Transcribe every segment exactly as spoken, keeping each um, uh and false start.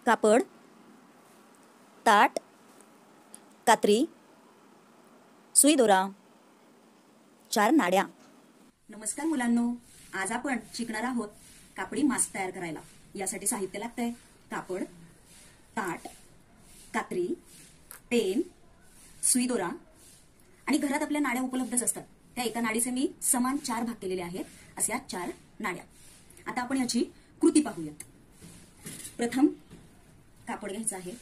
कापड, ताट, कात्री, सुई दोरा, चार नाड्या। नमस्कार मुलांनो, आज आपण शिकणार आहोत कापडी मास्क तयार करायला। यासाठी साहित्य लागतंय कापड, ताट, कात्री, पेन, सुई दोरा आणि घरात आपल्या नाड्या उपलब्धच असतात। त्या एका नाडीचे मी समान चार भाग केलेले आहेत, अशा चार नाड्या। आता आपण याची कृती पाहूयात। प्रथम कापड घ्यायचं आहे,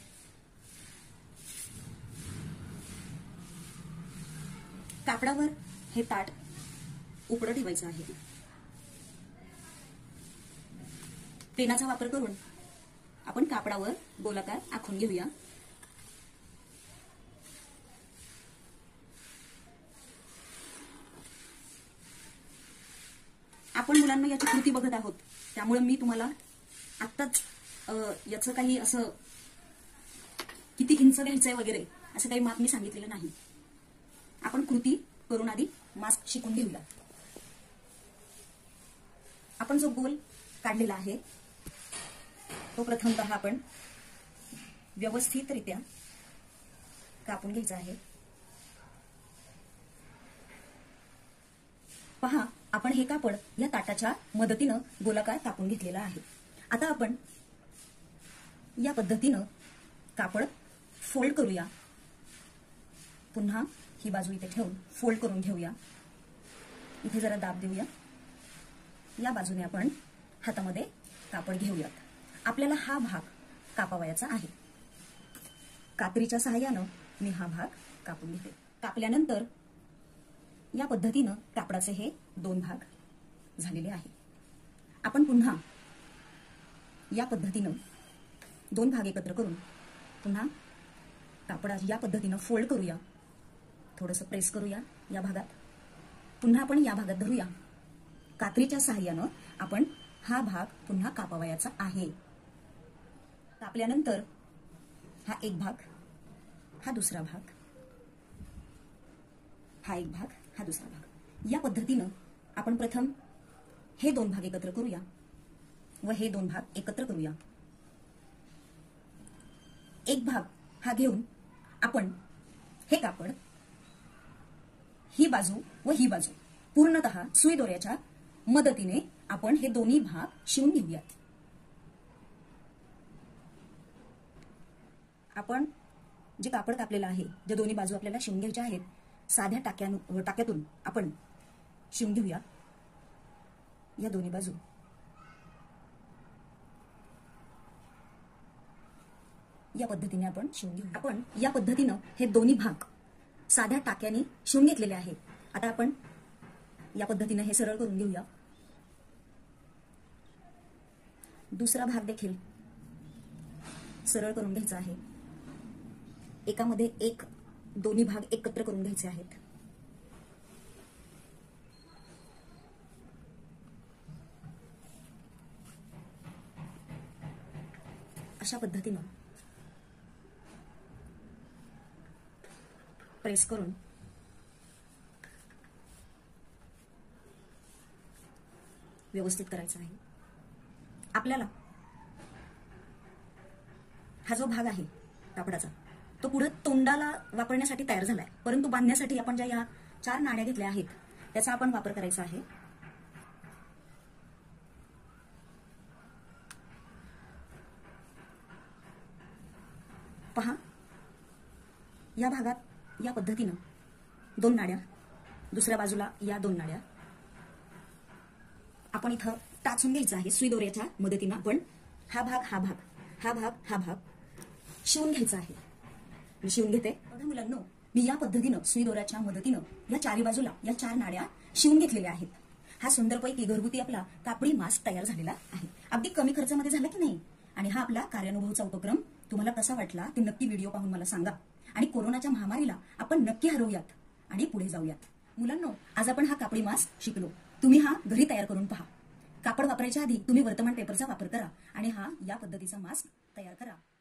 कापडावर हे ताट उपडं ठेवायचं आहे। पेनाचा वापर करून आपण कापडावर गोलाकार आखून घेऊया। आपण मुलांना याची कृती बघत आहोत, त्यामुळे मी तुम्हाला आत्ताच याचं काही असं किती इंच घ्यायचंय वगैरे असं काही माप मी सांगितलेलं नाही। आपण कृती करून आधी मास्क शिकून घेऊया। आपण जो गोल काढलेला आहे तो प्रथमतः आपण व्यवस्थितरित्या कापून घ्यायचा आहे। पहा, आपण हे कापड या ताटाच्या मदतीनं गोलाकार कापून घेतलेला आहे। आता आपण या पद्धतीनं कापड फोल्ड करूया। पुन्हा ही बाजू इथे ठेवून फोल्ड करून घेऊया। इथे जरा दाब देऊया। या बाजूने आपण हातामध्ये कापड घेऊयात। आपल्याला हा भाग कापावयाचा आहे। कात्रीच्या सहाय्यानं मी हा भाग कापून घेते। कापल्यानंतर या पद्धतीनं कापडाचे हे दोन भाग झालेले आहे। आपण पुन्हा या पद्धतीनं दोन भाग एकत्र करून पुन्हा कापडा या पद्धतीनं फोल्ड करूया। थोडंसं प्रेस करूया या भागात। पुन्हा आपण या भागात धरूया। कात्रीच्या सहाय्यानं आपण हा भाग पुन्हा कापावयाचा आहे। कापल्यानंतर हा एक भाग, हा दुसरा भाग, हा एक भाग, हा दुसरा भाग। या पद्धतीनं आपण प्रथम हे दोन भाग एकत्र करूया व हे दोन भाग एकत्र करूया। एक भाग हा घेऊन आपण हे कापड ही बाजू व ही बाजू पूर्णतः सुई दोऱ्याच्या मदतीने आपण हे दोन्ही भाग शिवून घेऊयात। आपण जे कापड कापलेलं आहे, जे दोन्ही बाजू आपल्याला शिवून घ्यायचे आहेत, साध्या टाक्यान टाक्यातून आपण शिवून घेऊया या दोन्ही बाजू। या पद्धतीने आपण शिवून घेऊ। आपण या पद्धतीनं हे दोन्ही भाग साध्या टाक्याने शिवून घेतलेले आहेत। आता आपण या पद्धतीने हे सरळ करून घेऊया। दुसरा भाग देखील सरळ करून घ्यायचा आहे। एकामध्ये एक दोन्ही भाग एकत्र करून घ्यायचे आहेत। अशा पद्धतीनं प्रेस करून व्यवस्थित करायचं आहे। आपल्याला हा जो भाग आहे कापडाचा तो पुढे तोंडाला वापरण्यासाठी तयार झालाय, परंतु बांधण्यासाठी आपण ज्या या चार नाड्या घेतल्या आहेत त्याचा आपण वापर करायचा आहे। पहा, या भागात या पद्धतीनं दोन नाड्या, दुसऱ्या बाजूला या दोन नाड्या आपण इथं टाचून घ्यायचं आहे। सुई दोऱ्याच्या मदतीनं आपण हा भाग हा भाग हा भाग हा भाग शिवून घ्यायचा आहे। मी शिवून घेते। बघा मुलांनो, मी या पद्धतीनं सुई दोऱ्याच्या मदतीनं या चारी बाजूला या चार नाड्या शिवून घेतलेल्या आहेत। हा सुंदरपैकी घरगुती आपला कापडी मास्क तयार झालेला आहे। अगदी कमी खर्चामध्ये झाला की नाही? आणि हा आपला कार्यानुभवचा उपक्रम तुम्हाला कसा वाटला ते नक्की व्हिडिओ पाहून मला सांगा। आणि कोरोनाच्या महामारीला आपण नक्की हरवूयात आणि पुढे जाऊयात। मुलांनो, आज आपण हा कापडी मास्क शिकलो। तुम्ही हा घरी तयार करून पहा। कापड वापरायच्या आधी तुम्ही वर्तमान पेपरचा वापर करा आणि हा या पद्धतीचा मास्क तयार करा।